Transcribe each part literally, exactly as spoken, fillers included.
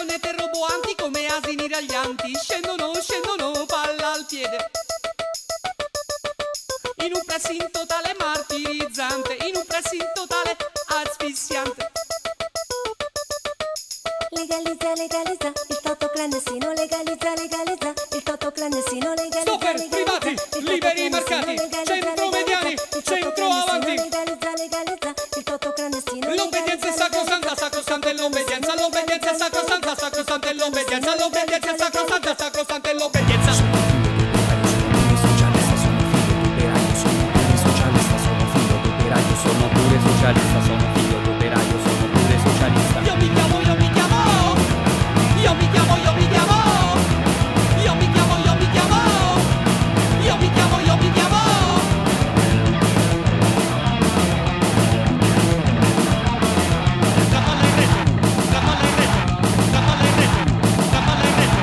marionette roboanti come asini raglianti, scendono, scendono, palla al piede. In un pressing totale martirizzante, in un pressing totale asfissiante. Legalizza, legalizza, il toto clandestino, legalizza, legalizza, il toto clandestino, legalizza. Stopper, privati, liberi mercati, centro mediani, centro avanti. Legalizza, legalizza, il toto clandestino. L'obbedienza è sacrosanta, sacrosanta è l'obbedienza, l'obbedienza è sacrosanta, sacrosanta è l'obbedienza, l'obbedienza è sacrosanta, sacrosanta è l'obbedienza. Sono pure socialista, sono figlio d'operaio, sono pure socialista. Io mi chiamo, io mi chiamo, io mi chiamo, io mi chiamo, io mi chiamo, io mi chiamo, io mi chiamo, io mi chiamo. La palla in rete, la palla in rete, la palla in rete, la palla in rete.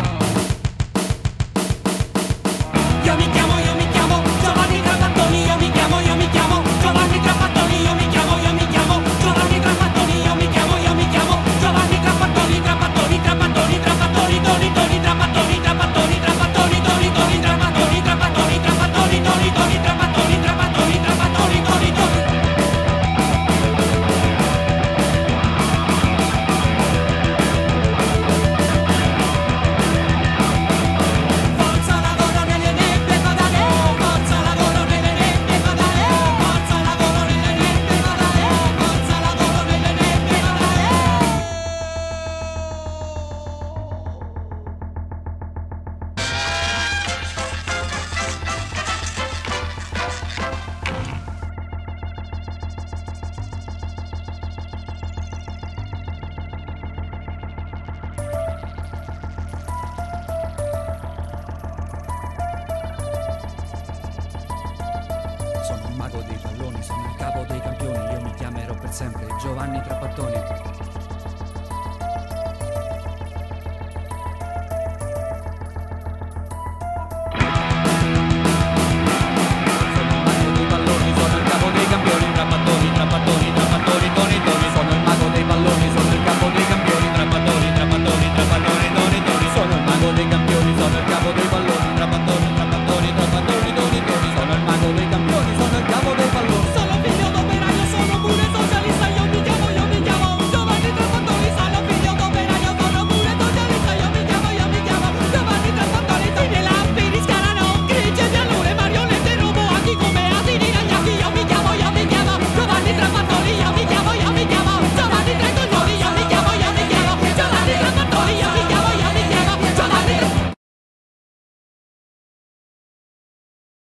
Io mi chiamo, io mi chiamo, Giovanni Trapattoni, io mi chiamo, io mi chiamo, Giovanni Trapattoni, io mi chiamo, io mi chiamo, Giovanni Trapattoni, io mi chiamo, io mi chiamo, Giovanni Trapattoni, Trapattoni, Trapattoni, Trapattoni, Toni, Toni, Trapattoni, Trapattoni, Trapattoni, Toni, Toni, Trapattoni, Trapattoni, Trapattoni, Toni, Toni, Trapattoni, Trapattoni, Trapattoni, Toni, Toni. Forza lavoro nelle nebbie padane, forza lavoro nelle nebbie padane, forza lavoro nelle nebbie padane, forza lavoro nelle nebbie padane. Sono il mago dei palloni, sono il capo dei campioni, io mi chiamerò per sempre Giovanni Trapattoni.